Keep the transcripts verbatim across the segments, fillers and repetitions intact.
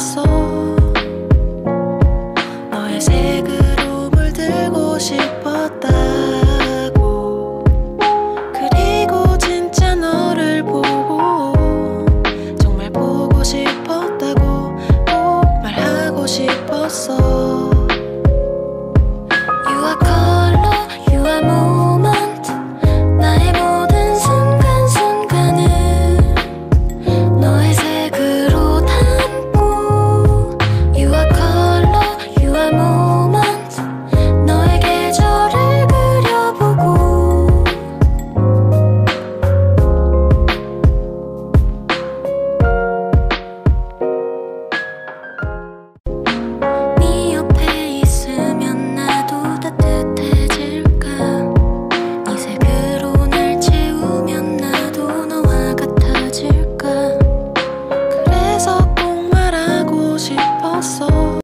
싶었어. 너의 색으로 물들고 싶었다고. 그리고 진짜 너를 보고 정말 보고 싶었다고 꼭 말하고 싶었어. You are color, you are moment. 나의 모든 순간순간을 너의 색으로 담고. You are color, you are moment. 너의 계절을 그려보고. 네 옆에 있으면 나도 따뜻해질까. 네 색으로 날 채우면 나도 너와 같아질까. 그래서 꼭 말하고 싶었어.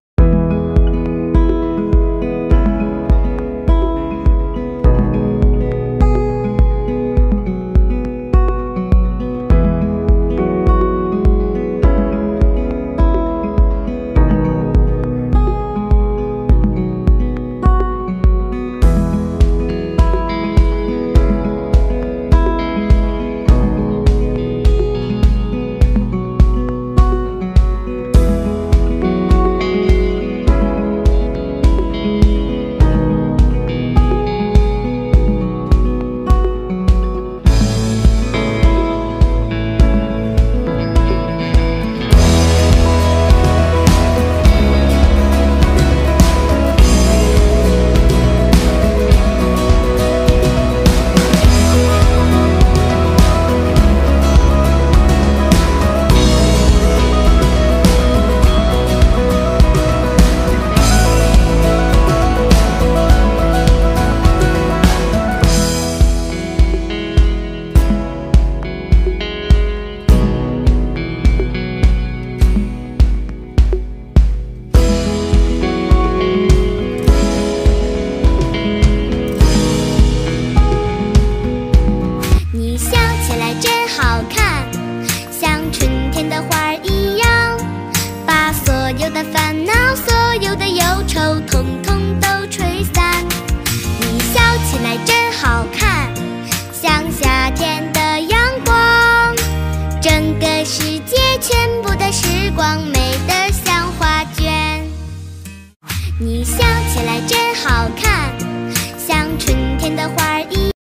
你笑起来真好看，